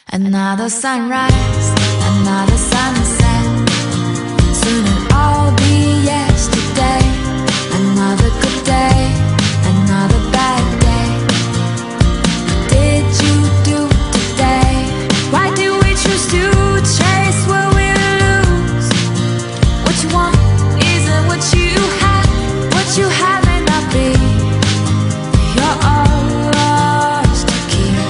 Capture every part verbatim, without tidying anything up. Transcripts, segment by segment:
Another sunrise, another sunset. Soon it'll all be yesterday. Another good day, another bad day. What did you do today? Why do we choose to chase what we lose? What you want isn't what you have. What you have may not be. You're ours to keep.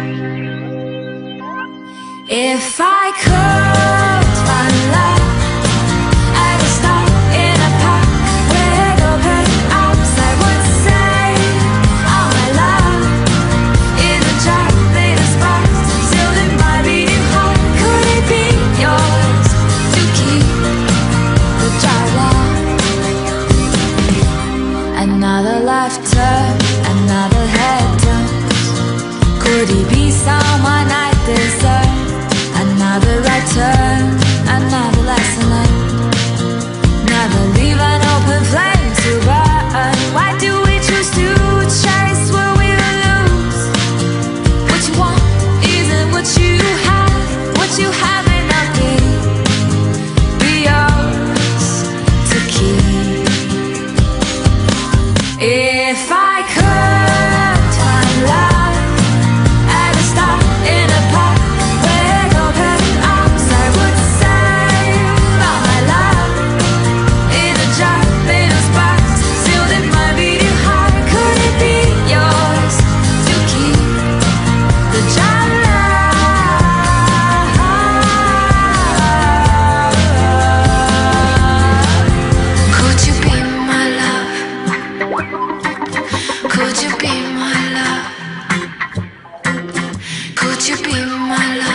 If I could find love, I would stop in a park with open arms. I would say all my love in a jar made of sparks, sealed in my beating heart. Could it be yours to keep the jar locked? Another laughter, another head turns. Could he be someone I deserve? Another right turn, another lesson learned. Never leave an open flame to burn. Why do we choose to chase what we lose? What you want isn't what you have. What you have may not be, be yours to keep. If I could find love, I would stop in a park with open arms. I would save all my love in a jar made of sparks, sealed in my beating heart. Could it be yours to keep the jar locked? Could you be my love? Could you be my love? Could you be my love?